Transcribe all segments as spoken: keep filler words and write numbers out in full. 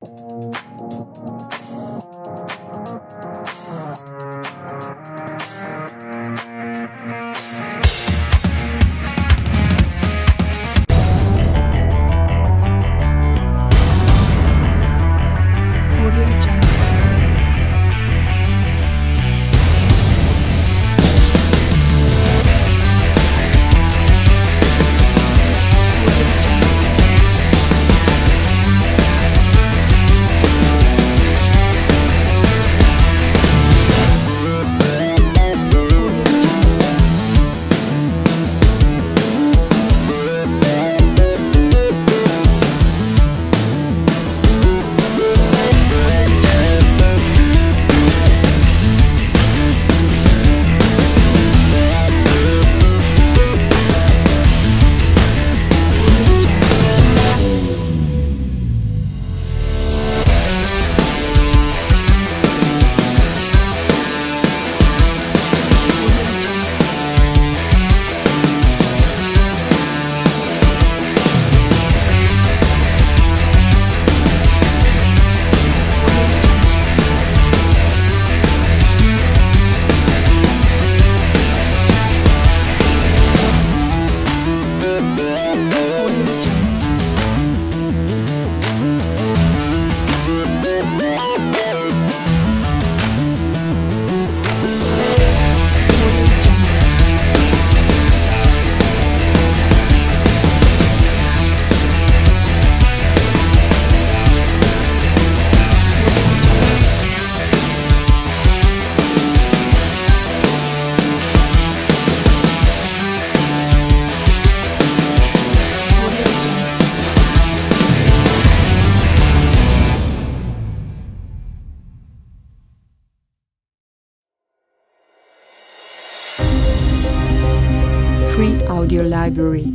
Free Audio Library.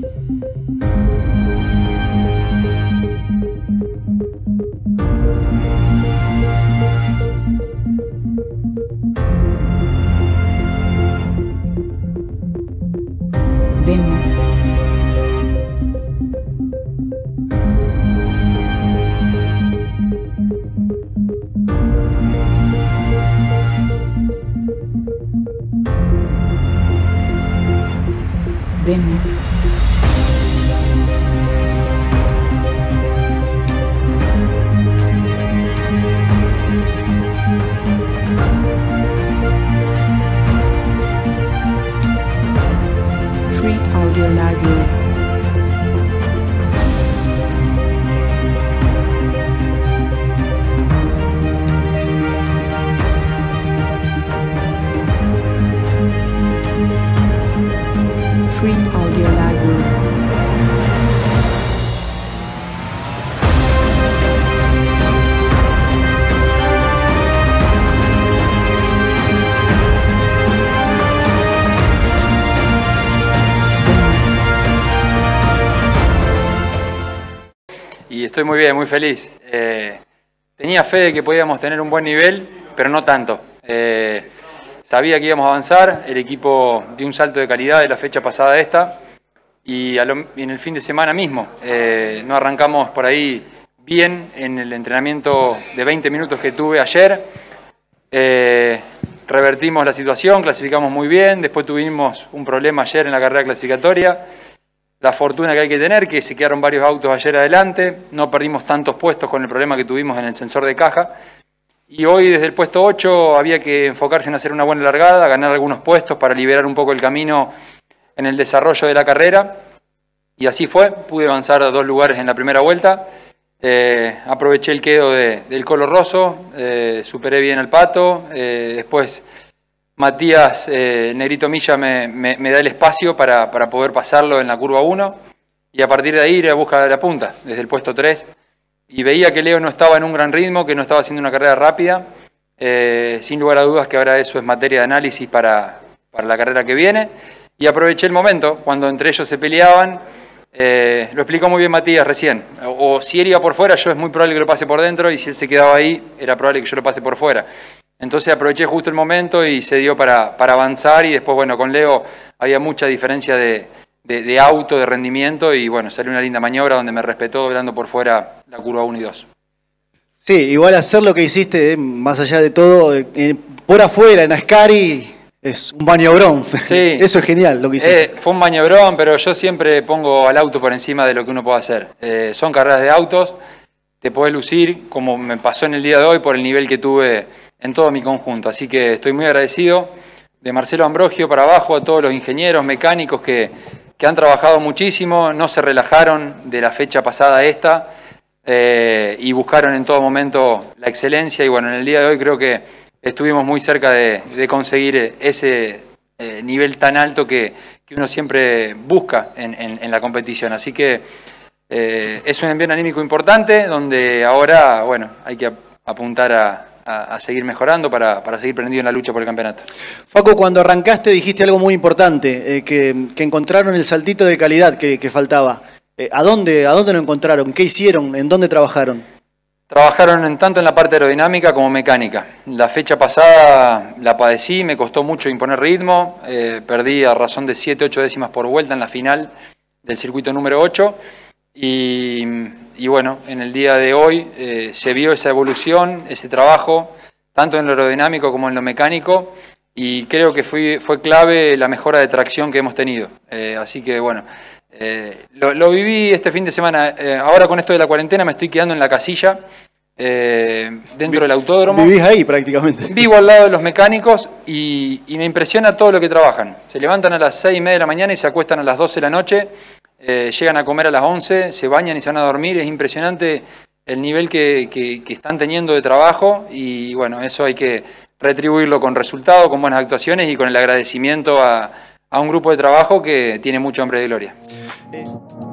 Demo. Demo. Free Audio Library. Free Audio Library. Y estoy muy bien, muy feliz. Eh, tenía fe de que podíamos tener un buen nivel, pero no tanto. Eh, sabía que íbamos a avanzar, el equipo dio un salto de calidad de la fecha pasada a esta, y, a lo, y en el fin de semana mismo. Eh, no arrancamos por ahí bien en el entrenamiento de veinte minutos que tuve ayer. Eh, revertimos la situación, clasificamos muy bien, después tuvimos un problema ayer en la carrera clasificatoria. La fortuna que hay que tener, que se quedaron varios autos ayer adelante, no perdimos tantos puestos con el problema que tuvimos en el sensor de caja. Y hoy desde el puesto ocho había que enfocarse en hacer una buena largada, ganar algunos puestos para liberar un poco el camino en el desarrollo de la carrera. Y así fue, pude avanzar a dos lugares en la primera vuelta. Eh, aproveché el quedo de, del Colo Rosso, eh, superé bien al Pato, eh, después Matías eh, Negrito Milla me, me, me da el espacio para, para poder pasarlo en la curva uno y a partir de ahí ir a buscar de la punta, desde el puesto tres. Y veía que Leo no estaba en un gran ritmo, que no estaba haciendo una carrera rápida. Eh, sin lugar a dudas que ahora eso es materia de análisis para, para la carrera que viene. Y aproveché el momento, cuando entre ellos se peleaban. Eh, lo explicó muy bien Matías recién. O, o si él iba por fuera, yo es muy probable que lo pase por dentro, y si él se quedaba ahí, era probable que yo lo pase por fuera. Entonces aproveché justo el momento y se dio para, para avanzar, y después, bueno, con Leo había mucha diferencia de, de, de auto, de rendimiento, y bueno, salió una linda maniobra donde me respetó doblando por fuera la curva uno y dos. Sí, igual hacer lo que hiciste, eh, más allá de todo, eh, por afuera, en Ascari, es un maniobrón. Sí. Eso es genial lo que hiciste. Eh, fue un maniobrón, pero yo siempre pongo al auto por encima de lo que uno puede hacer. Eh, son carreras de autos, te podés lucir, como me pasó en el día de hoy, por el nivel que tuve en todo mi conjunto. Así que estoy muy agradecido de Marcelo Ambrogio para abajo, a todos los ingenieros, mecánicos que, que han trabajado muchísimo, no se relajaron de la fecha pasada a esta eh, y buscaron en todo momento la excelencia. Y bueno, en el día de hoy creo que estuvimos muy cerca de, de conseguir ese eh, nivel tan alto que, que uno siempre busca en, en, en la competición. Así que eh, es un envío anímico importante, donde ahora, bueno, hay que apuntar a, a, a seguir mejorando para, para seguir prendido en la lucha por el campeonato. Facu, cuando arrancaste dijiste algo muy importante, eh, que, que encontraron el saltito de calidad que, que faltaba. Eh, ¿a dónde, ¿A dónde lo encontraron? ¿Qué hicieron? ¿En dónde trabajaron? Trabajaron en, tanto en la parte aerodinámica como mecánica. La fecha pasada la padecí, me costó mucho imponer ritmo, eh, perdí a razón de siete ocho décimas por vuelta en la final del circuito número ocho y, y bueno, en el día de hoy eh, se vio esa evolución, ese trabajo, tanto en lo aerodinámico como en lo mecánico, y creo que fue, fue clave la mejora de tracción que hemos tenido. Eh, así que bueno, eh, lo, lo viví este fin de semana. Eh, ahora con esto de la cuarentena me estoy quedando en la casilla, eh, dentro del autódromo. Vivís ahí prácticamente. Vivo al lado de los mecánicos y, y me impresiona todo lo que trabajan. Se levantan a las seis y media de la mañana y se acuestan a las doce de la noche, eh, llegan a comer a las once, se bañan y se van a dormir. Es impresionante el nivel que, que, que están teniendo de trabajo y bueno, eso hay que retribuirlo con resultados, con buenas actuaciones y con el agradecimiento a, a un grupo de trabajo que tiene mucho hambre de gloria. Eh.